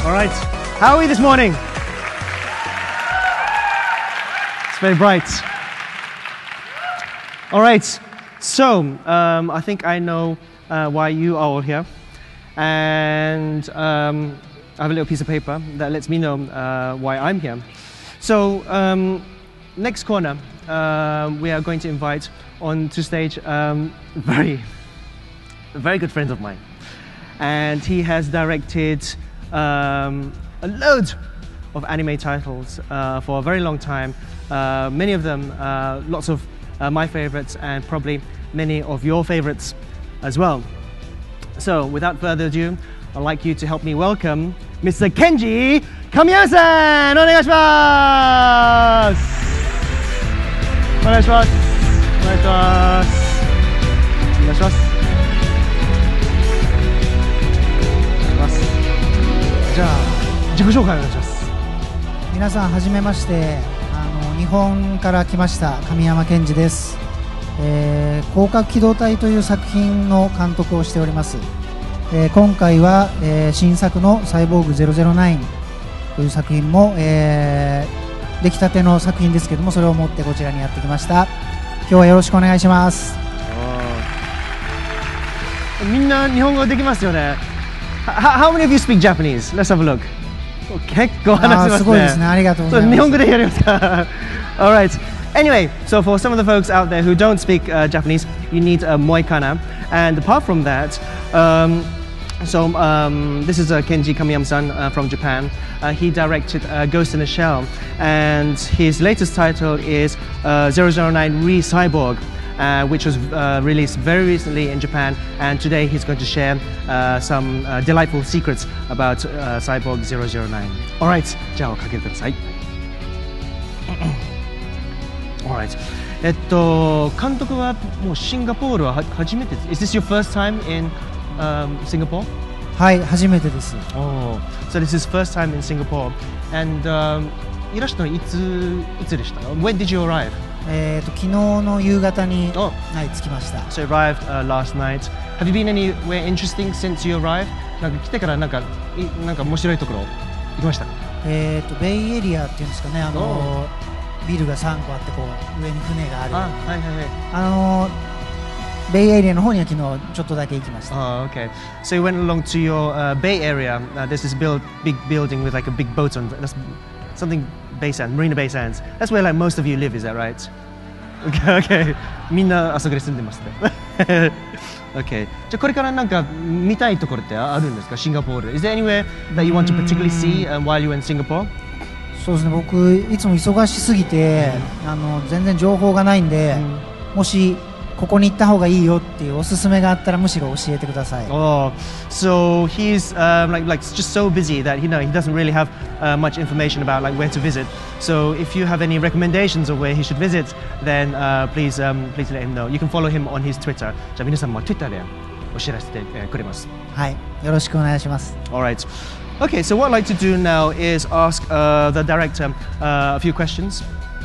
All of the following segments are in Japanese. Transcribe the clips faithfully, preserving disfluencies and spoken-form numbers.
All right. How are we this morning? It's very bright. All right. So, um, I think I know uh, why you are all here. And um, I have a little piece of paper that lets me know uh, why I'm here. So, um, next corner, uh, we are going to invite onto stage um, very, very good friends of mine. And he has directed um, a load of anime titles uh, for a very long time. Uh, many of them, uh, lots of uh, my favorites, and probably many of your favorites as well. So, without further ado, I'd like you to help me welcome Mister Kenji Kamiyama-san! お願いします! お願いします。お願いします。お願いします。お願いします。じゃあ、自己紹介お願いします。 皆さんはじめまして。あの日本から来ました神山健二です。えー、広角機動隊という作品の監督をしております。えー、今回は、えー、新作のサイボーグゼロゼロナインという作品も、えー、出来たての作品ですけども、それを持ってこちらにやってきました。今日はよろしくお願いします。 みんな日本語できますよね。How many of you speak Japanese? Let's have a look. 結構話しますね。すごいですね。ありがとうございます。日本語でやりますか。All right. Anyway, so for some of the folks out there who don't speak uh, Japanese, you need a moikana. And apart from that, um, so um, this is uh, Kenji Kamiyama-san uh, from Japan. Uh, he directed uh, Ghost in a Shell, and his latest title is uh, zero zero nine Re-Cyborg, uh, which was uh, released very recently in Japan, and today he's going to share uh, some uh, delightful secrets about uh, Cyborg zero zero nine. Alright, じゃあおかけください。Alright. えっと、監督はもうシンガポールは初めて。Is this your first time in um, Singapore? はい、初めてです。 Oh, so this is first time in Singapore. And um, いらしたのいついつでしたの When did you arrive? えっと昨日の夕方に、oh. はい、着きました。 So you arrived、uh, last night. Have you been anywhere interesting since you arrived? なんか来てからなんかいなんか面白いところ行きました？ えっとベイエリアっていうんですかね。あの。Oh.ビルがさんこあってこう上に船がある。あ、はいはいはい。あのベイエリアの方には昨日ちょっとだけ行きました。 Oh, okay. So you went along to your uh, Bay Area. Uh, there's this build, big building with like a big boat on. That's something Bay Sands, Marina Bay Sands. That's where like most of you live, is that right? Okay, okay. みんなあそこで住んでますね。Okay. じゃあこれからなんか見たいところってあるんですか？シンガポールで。Is there anywhere that you want to particularly see um, while you're in Singapore? そうですね、僕いつも忙しすぎて、うん、あの全然情報がないんで、うん、もしここに行った方がいいよっていうおすすめがあったらむしろ教えてください。 Oh, so he's um, like like just so busy that you know he doesn't really have uh, much information about like where to visit. So if you have any recommendations of where he should visit, then uh, please um, please let him know. You can follow him on his Twitter. じゃあ皆さんも Twitter でお知らせてくれます。 はい、よろしくお願いします。 All right. Okay, so what I'd like to do now is ask uh, the director uh, a few questions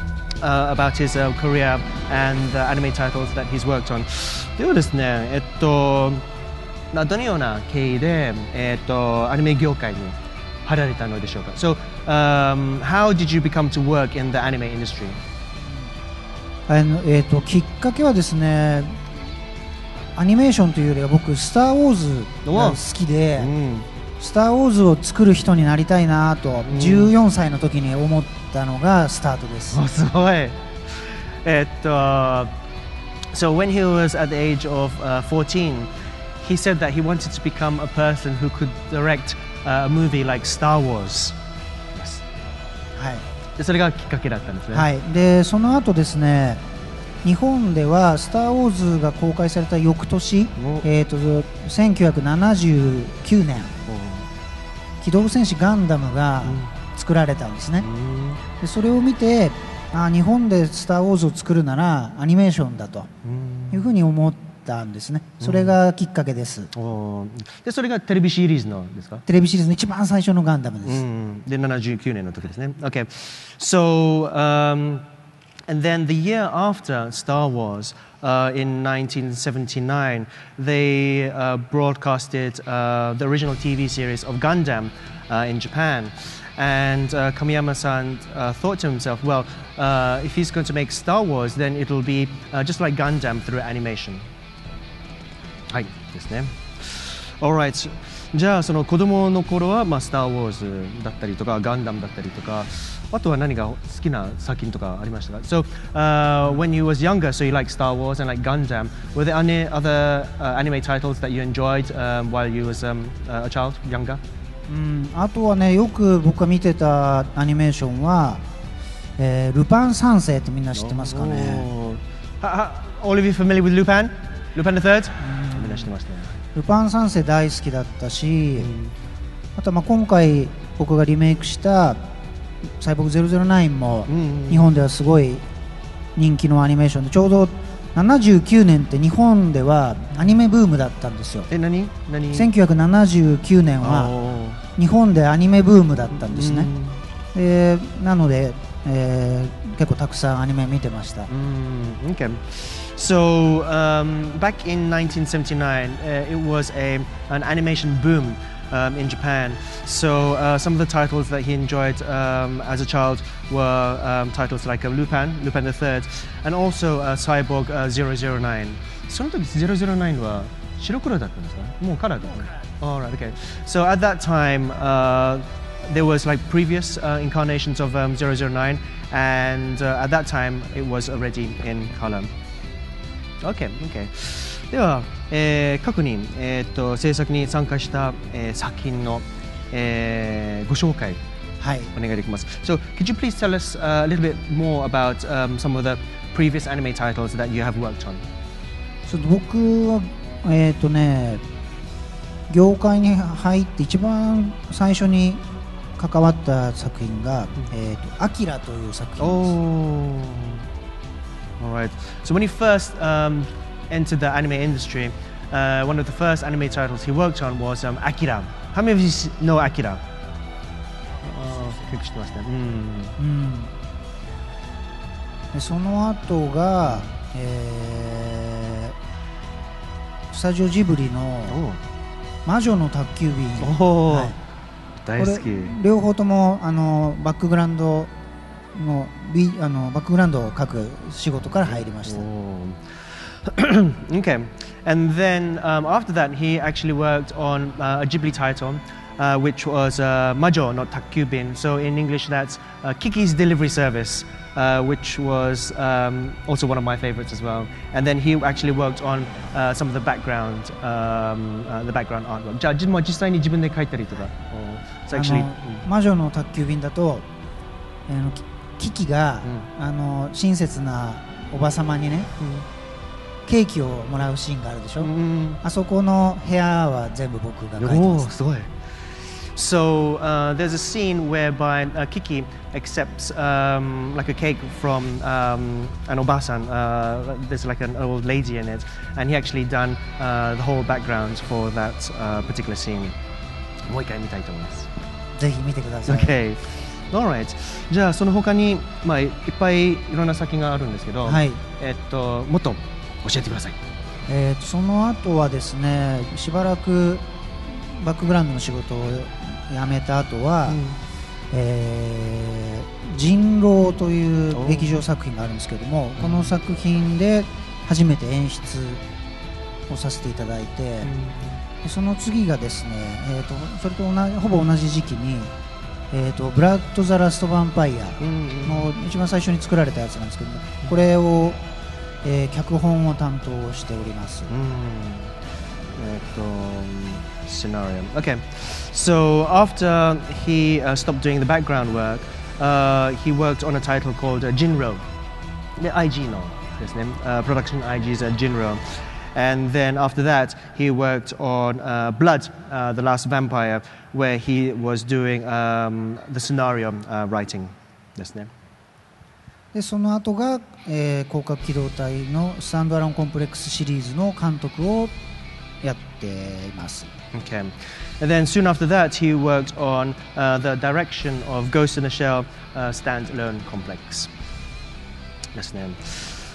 uh, about his uh, career and the anime titles that he's worked on. ではですね、えっと、どのような経緯で、えっと、アニメ業界に入られたのでしょうか。So, um, how did you become to work in the anime industry? あの、えっと、きっかけはですね、アニメーションというよりは僕、スター・ウォーズが好きで、うんスター・ウォーズを作る人になりたいなとじゅうよんさいの時に思ったのがスタートです。 すごい。えっと、So when he was at the age of uh, fourteen, he said that he wanted to become a person who could direct uh, a movie like Star Wars. はい。 でそれがきっかけだったんですね。 はい。でその後ですね、日本ではスター・ウォーズが公開された翌年、えっとせんきゅうひゃくななじゅうきゅうねん。機動戦士ガンダムが作られたんですね。でそれを見てあ日本でスター・ウォーズを作るならアニメーションだというふうに思ったんですね。それがきっかけです。 でそれがテレビシリーズのですか？ テレビシリーズの一番最初のガンダムです。 でななじゅうきゅうねんの時ですね。Okay. So, um, and then the year after Star Wars, uh, in nineteen seventy-nine, they uh, broadcasted uh, the original T V series of Gundam uh, in Japan. And uh, Kamiyama-san uh, thought to himself, well, uh, if he's going to make Star Wars, then it'll be uh, just like Gundam through animation. はいですね。Alright. じゃあその子供の頃はまあスター・ウォーズだったりとかガンダムだったりとか、あとは何が好きな作品とかありましたか？ So, uh, when you was younger, so you like Star Wars and like Gundam. Were there any other uh, anime titles that you enjoyed um, while you was um, a child, younger? うん、あとはね、よく僕が見てたアニメーションは、えー、ルパン三世ってみんな知ってますかね。 Oh. All of you familiar with Lupin? Lupin the Third? みんな知ってますね。 ルパン三世大好きだったし、あとはまあ今回僕がリメイクしたサイボーグゼロゼロナインも日本ではすごい人気のアニメーションで、ちょうどななじゅうきゅうねんって日本ではアニメブームだったんですよ。 え、何？何？ せんきゅうひゃくななじゅうきゅうねんは日本でアニメブームだったんですね。でなので、えー、結構たくさんアニメ見てました。 Okay. So um, back in nineteen seventy-nine, uh, it was a an animation boom um, in Japan. So uh, some of the titles that he enjoyed um, as a child were um, titles like uh, Lupin, Lupin the Third, and also uh, Cyborg uh, zero zero nine. その時ゼロゼロナインは白黒だったんですか？もうカラーだったね。Alright, okay. So at that time, uh, there was like previous uh, incarnations of um, zero zero nine, and uh, at that time it was already in color. Okay, okay. では、えー、各人、えー、と制作に参加した、えー、作品の、えー、ご紹介、はい、お願いできます。So, could you please tell us a little bit more about um, some of the previous anime titles that you have worked on? ちょっと僕は、えっ、ー、とね、業界に入って一番最初に関わった作品が、うん、えっ、ー、とアキラという作品です。 Oh. All right. So when he first um, entered the anime industry, uh, one of the first anime titles he worked on was um, Akira. How many of you know Akira? Oh, 結構知ってますね。うん。 でその後が、えー、スタジオジブリの魔女の宅急便。 はい、大好き。 両方ともあのバックグラウンドのビあのバックグラウンドを書く仕事から入りました。 Okay, and then um, after that he actually worked on uh, a Ghibli title, uh, which was uh, Majo, not Takyubin. So in English that's uh, Kiki's Delivery Service, uh, which was um, also one of my favorites as well. And then he actually worked on uh, some of the background, um, uh, the background artwork. じゃあ実際に自分で描いたりとか。So actually, 魔女の宅急便だと、あのキキが、うん、あの親切なおばさまにね、うん、ケーキをもらうシーンがあるでしょ、うん、あそこの部屋は全部僕が描いてます。 すごい。So uh, there's a scene whereby uh, Kiki accepts um, like a cake from um, an obasan. Uh, there's like an old lady in it, and he actually done uh, the whole background for that uh, particular scene. もう一回見たいと思います。 ぜひ見てください。 Okay. Alright. じゃあその他にまあいっぱいいろんな作品があるんですけど、はい、えっともっと教えてください。 えー、とその後はですね、しばらくバックグラウンドの仕事を辞めた後は、うん、えー、人狼という劇場作品があるんですけども、この作品で初めて演出をさせていただいて、うん、その次がですね、えー、とそれと同じほぼ同じ時期にえー、とブラッド・ザ・ラスト・ヴァンパイアの一番最初に作られたやつなんですけども、これを、えー、脚本を担当しております。 えっと scenario. Okay. So after he uh, stopped doing the background work, uh, he worked on a title called uh, Jinro. で アイジー のですね、uh, production アイジー is uh, Jinro. And then after that, he worked on uh, Blood, uh, The Last Vampire, where he was doing um, the scenario uh, writing ですね。 でその後が、えー、広角機動隊のスタンドアロンコンプレックスシリーズの監督をやっています。 Okay. And then soon after that, he worked on uh, the direction of Ghost in the Shell uh, standalone complex ですね。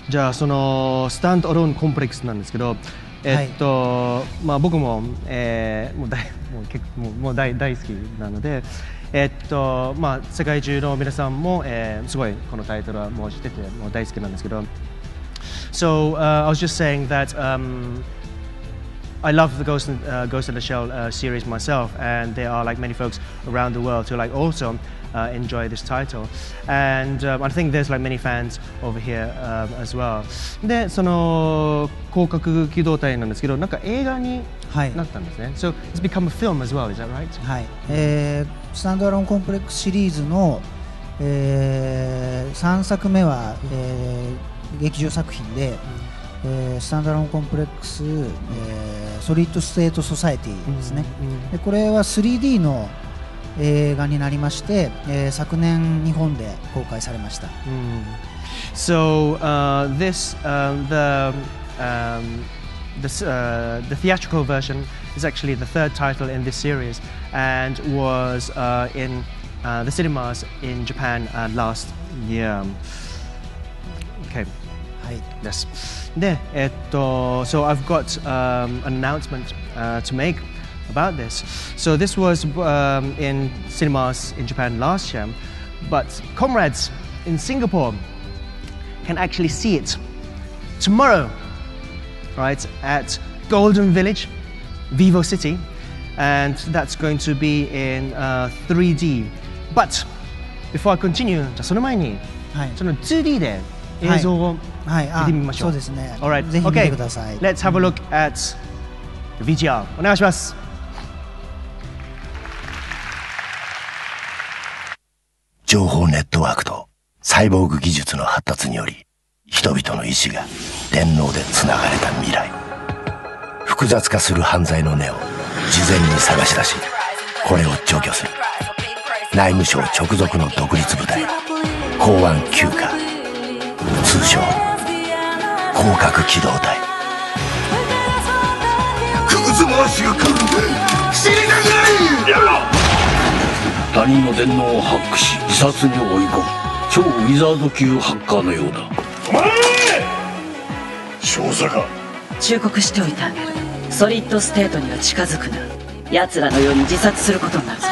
じゃあそのスタンドアローンコンプレックスなんですけど、えっと、はい、まあ僕も、えー、もう大もう結構もうもう 大, 大好きなので、えっとまあ世界中の皆さんも、えー、すごいこのタイトルはもう知っててもう大好きなんですけど、So、uh, I was just saying that、um, I love the Ghost in, uh, Ghost in the Shell uh, series myself, and there are like many folks around the world who like also uh, enjoy this title, and um, I think there's like many fans over here um, as well. で、その広角機動隊なんですけど、なんか映画になったんですね。はい、So it's become a film as well, is that right? はい。えー、スタンドアローンコンプレックスシリーズの、えー、さんさくめは、えー、劇場作品で。うん、えー、スタンダローンコンプレックス、えー、ソリッドステートソサエティですね、うんうん、でこれは スリーディー の映画になりまして、えー、昨年日本で公開されました、うん、 So、uh, this、um, the, um, this, uh, the theatrical version is actually the third title in this series and was、uh, in、uh, the cinemas in Japan、uh, last year. Okay. はい。 Yes. で、えっと、so I've got、um, an announcement、uh, to make about this. So this was、um, in cinemas in Japan last year, but comrades in Singapore can actually see it tomorrow, right, at Golden Village, Vivo City, and that's going to be in、uh, スリーディー. But before I continue, じゃあその前に、はい、その ツーディー で映像を見てみましょう。 そうですね。 Alright. ぜひ見てください。 Okay. Let's have a look at the ブイジーアール. お願いします。 情報ネットワークとサイボーグ技術の発達により、人々の意志が電脳でつながれた未来。複雑化する犯罪の根を事前に探し出し、これを除去する。内務省直属の独立部隊、公安きゅう課。通称広角機動隊。 くぐつ回しが来るんで死にたくない。やめろ。 他人の電脳をハックし自殺に追い込む超ウィザード級ハッカーのようだ。 お前少佐か。 忠告しておいてあげる。ソリッドステートには近づくな。奴らのように自殺することになるぞ。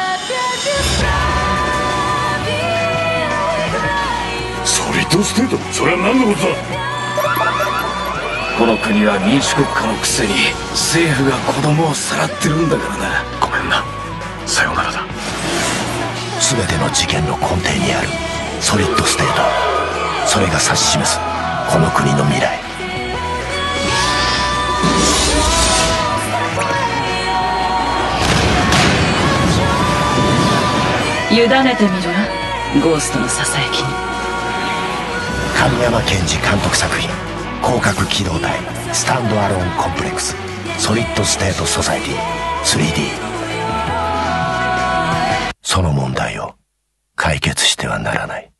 ソリッドステート、それは何のことだ。 この国は民主国家のくせに政府が子供をさらってるんだからな。 ごめんな、さよならだ。 全ての事件の根底にあるソリッドステート、それが指し示すこの国の未来。 委ねてみるな、ゴーストのささやきに。 神山健二監督作品、広角機動隊スタンドアローンコンプレックスソリッドステートソサエティ スリーディー。 その問題を解決してはならない。